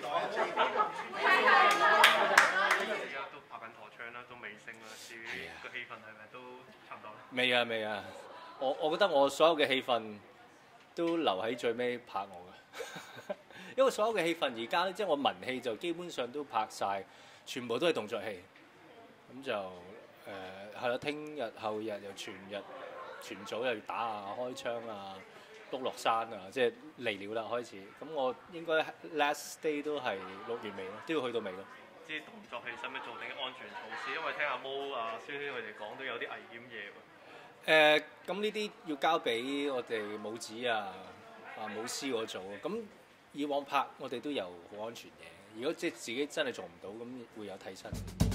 都拍緊陀槍啦，都尾聲啦，至於個氣氛係咪都差唔多咧？ 未啊未啊，我覺得我所有嘅戲份都留喺最尾拍我嘅，因為所有嘅戲份而家即係我文戲就基本上都拍晒，全部都係動作戲，咁就係啦，聽日後日又全組又要打啊、開槍啊、碌落山啊，即係嚟了啦開始。咁我應該 last day 都係6月尾咯，都要去到尾咯。 啲動作戲使唔使做定安全措施？因為聽阿毛啊、蕭軒佢哋講都有啲危險嘢喎。 咁呢啲要交俾我哋武指啊、武師嗰組啊。咁以往拍我哋都有好安全嘅，如果即係自己真係做唔到，咁會有替身。